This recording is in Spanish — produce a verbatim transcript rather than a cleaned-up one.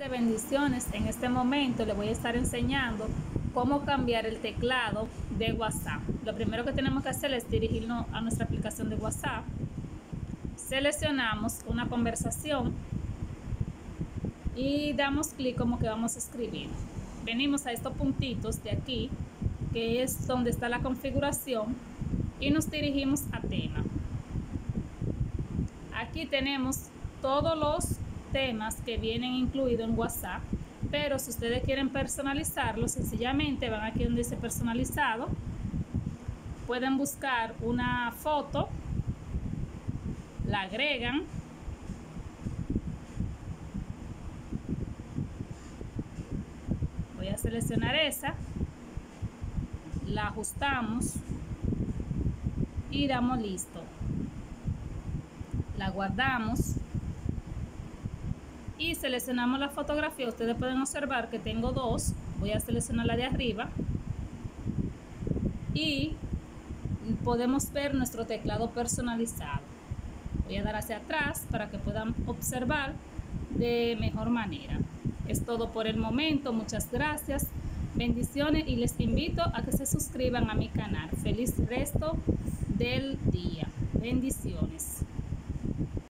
de bendiciones. En este momento les voy a estar enseñando cómo cambiar el teclado de WhatsApp. Lo primero que tenemos que hacer es dirigirnos a nuestra aplicación de WhatsApp. Seleccionamos una conversación y damos clic como que vamos a escribir. Venimos a estos puntitos de aquí, que es donde está la configuración, y nos dirigimos a tema. Aquí tenemos todos los temas que vienen incluidos en WhatsApp, pero si ustedes quieren personalizarlo, sencillamente van aquí donde dice personalizado, pueden buscar una foto, la agregan, voy a seleccionar esa, la ajustamos y damos listo, la guardamos y seleccionamos la fotografía. Ustedes pueden observar que tengo dos. Voy a seleccionar la de arriba y podemos ver nuestro teclado personalizado. Voy a dar hacia atrás para que puedan observar de mejor manera. Es todo por el momento. Muchas gracias, bendiciones, y les invito a que se suscriban a mi canal. Feliz resto del día. Bendiciones.